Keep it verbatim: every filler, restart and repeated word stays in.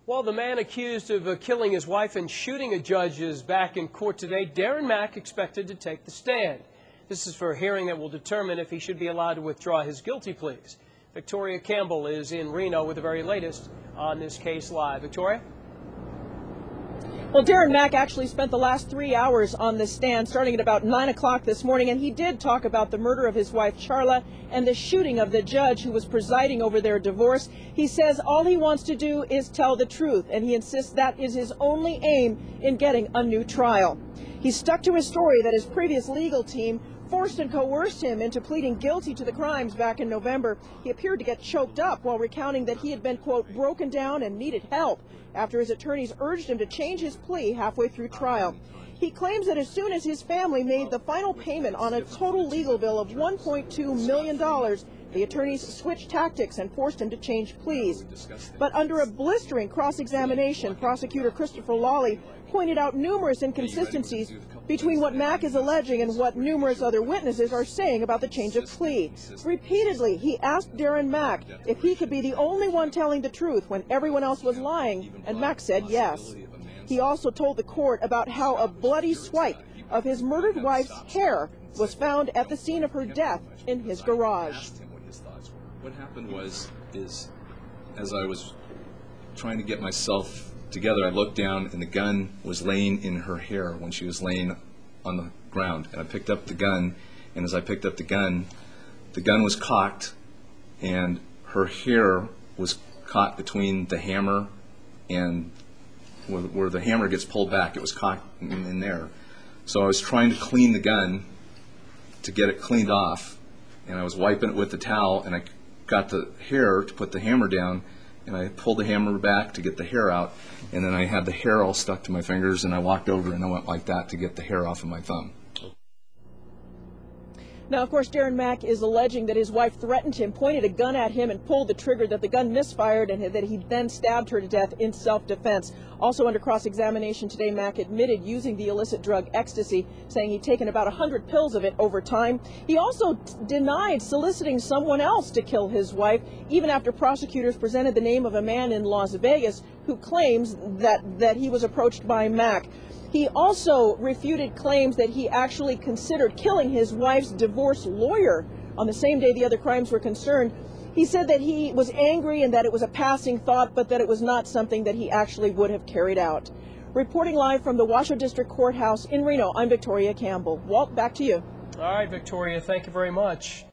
Well, the man accused of uh, killing his wife and shooting a judge is back in court today. Darrin Mack expected to take the stand. This is for a hearing that will determine if he should be allowed to withdraw his guilty pleas. Victoria Campbell is in Reno with the very latest on this case live. Victoria? Well, Darrin Mack actually spent the last three hours on this stand, starting at about nine o'clock this morning, and he did talk about the murder of his wife, Charla, and the shooting of the judge who was presiding over their divorce. He says all he wants to do is tell the truth, and he insists that is his only aim in getting a new trial. He stuck to his story that his previous legal team forced and coerced him into pleading guilty to the crimes back in November. He appeared to get choked up while recounting that he had been, quote, broken down and needed help after his attorneys urged him to change his plea halfway through trial. He claims that as soon as his family made the final payment on a total legal bill of one point two million dollars, the attorneys switched tactics and forced him to change pleas. But under a blistering cross-examination, prosecutor Christopher Lawley pointed out numerous inconsistencies between what Mack is alleging and what numerous other witnesses are saying about the change of plea. Repeatedly, he asked Darrin Mack if he could be the only one telling the truth when everyone else was lying, and Mack said yes. He also told the court about how a bloody swipe of his murdered wife's hair was found at the scene of her death in his garage. What happened was, is as I was trying to get myself together, I looked down and the gun was laying in her hair when she was laying on the ground. And I picked up the gun, and as I picked up the gun, the gun was cocked and her hair was caught between the hammer and where, where the hammer gets pulled back. It was caught in, in there. So I was trying to clean the gun to get it cleaned off, and I was wiping it with the towel, and I got the hair to put the hammer down, and I pulled the hammer back to get the hair out, and then I had the hair all stuck to my fingers, and I walked over and I went like that to get the hair off of my thumb. Now, of course, Darrin Mack is alleging that his wife threatened him, pointed a gun at him, and pulled the trigger, that the gun misfired, and that he then stabbed her to death in self-defense. Also under cross-examination today, Mack admitted using the illicit drug ecstasy, saying he'd taken about one hundred pills of it over time. He also denied soliciting someone else to kill his wife, even after prosecutors presented the name of a man in Las Vegas who claims that, that he was approached by Mack. He also refuted claims that he actually considered killing his wife's divorce lawyer on the same day the other crimes were concerned. He said that he was angry and that it was a passing thought, but that it was not something that he actually would have carried out. Reporting live from the Washoe District Courthouse in Reno, I'm Victoria Campbell. Walt, back to you. All right, Victoria, thank you very much.